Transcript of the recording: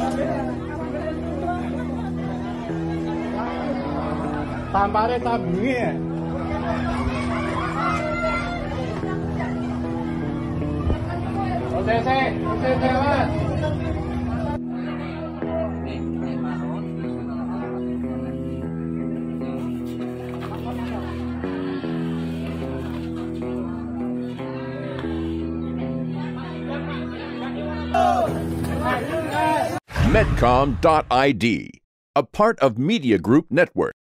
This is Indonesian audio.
Tampaknya tabungi ya. OTC, Mas. Medcom.id, a part of Media Group Network.